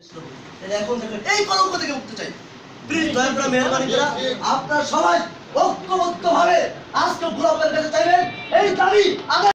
এখন দেখেন এই কলঙ্ক থেকে মুক্তি চাই। প্লিজ দয়া করে মেহরবানি করে আপনারা সবাই ঐক্যবদ্ধভাবে আজকে গোলাপের কাছে চাইবেন এই দাবি